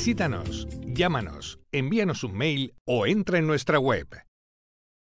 Visítanos, llámanos, envíanos un mail o entra en nuestra web